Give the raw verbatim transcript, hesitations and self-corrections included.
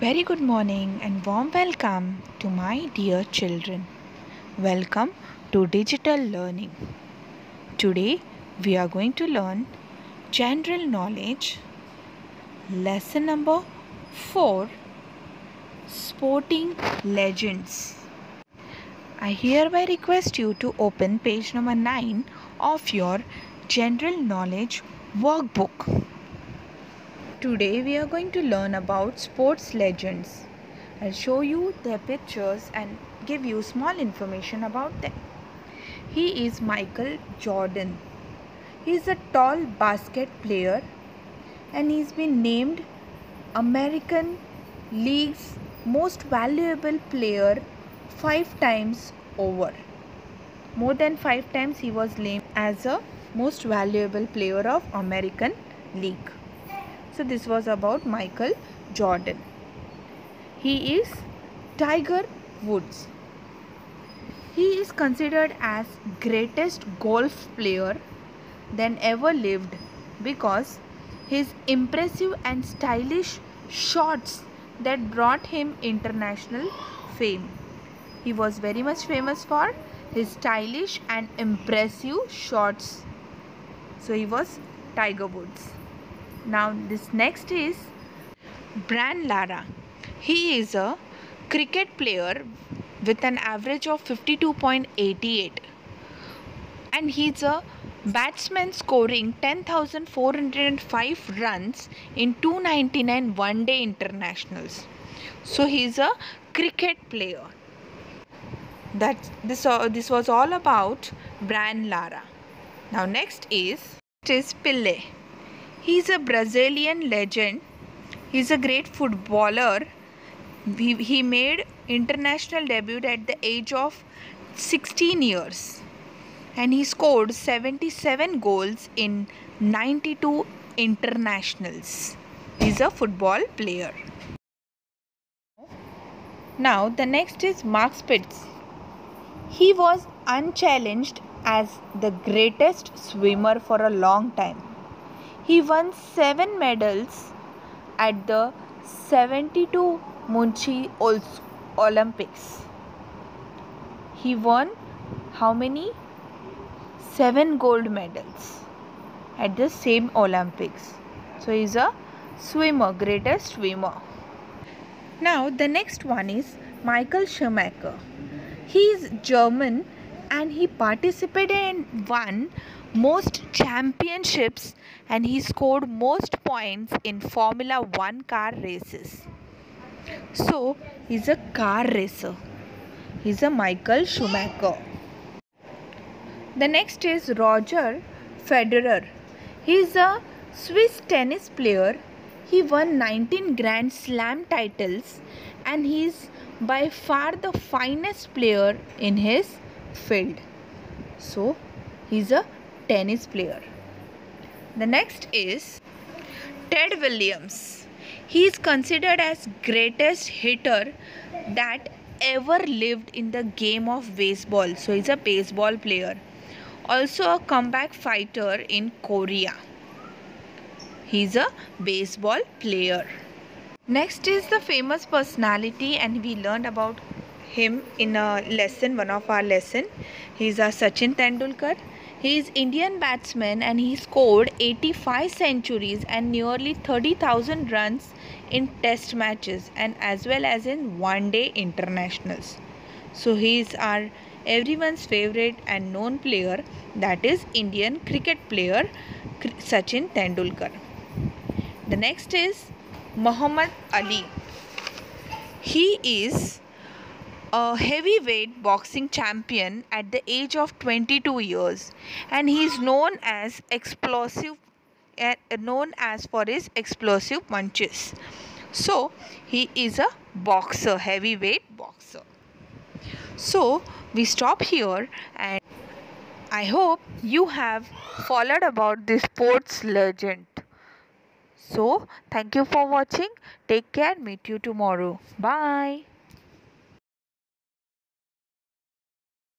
Very good morning and warm welcome to my dear children. Welcome to digital learning. Today we are going to learn general knowledge lesson number four, sporting legends. I hereby request you to open page number nine of your general knowledge workbook. Today we are going to learn about sports legends. I'll show you their pictures and give you small information about them. He is Michael Jordan. He is a tall basket player and he's been named American League's most valuable player five times over. More than five times he was named as a most valuable player of American League. So this was about Michael Jordan. He is Tiger Woods. He is considered as greatest golf player than ever lived because his impressive and stylish shots that brought him international fame. He was very much famous for his stylish and impressive shots. So he was Tiger Woods. Now this next is Brian Lara. He is a cricket player with an average of fifty-two point eight eight and he's a batsman scoring ten thousand four hundred five runs in two hundred ninety-nine one-day internationals. So he's a cricket player. That this uh, this was all about Brian Lara. Now next is is Pelé. He is a Brazilian legend. He is a great footballer. He, he made international debut at the age of sixteen years and he scored seventy-seven goals in ninety-two internationals. He is a football player. Now the next is Mark Spitz. He was unchallenged as the greatest swimmer for a long time. He won seven medals at the seventy-two Munich Olympics. He won how many? Seven gold medals at the same Olympics. So he is a swimmer, greatest swimmer. Now the next one is Michael Schumacher. He is German and he participated in won most championships and he scored most points in Formula One car races. So he's a car racer. He's a Michael Schumacher. The next is Roger Federer. He is a Swiss tennis player. He won nineteen Grand Slam titles and he is by far the finest player in his field. So he's a tennis player. The next is Ted Williams. He is considered as greatest hitter that ever lived in the game of baseball. So he's a baseball player. Also a comeback fighter in Korea. He's a baseball player. Next is the famous personality and we learned about him in a lesson, one of our lesson. He is a Sachin Tendulkar. He is Indian batsman and he scored eighty-five centuries and nearly thirty thousand runs in test matches and as well as in one-day internationals. So he is our everyone's favorite and known player, that is Indian cricket player Sachin Tendulkar. The next is Muhammad Ali. He is a heavyweight boxing champion at the age of twenty-two years and he is known as explosive uh, known as for his explosive punches. So he is a boxer, heavyweight boxer. So we stop here and I hope you have followed about this sports legend. So thank you for watching. Take care. Meet you tomorrow. Bye.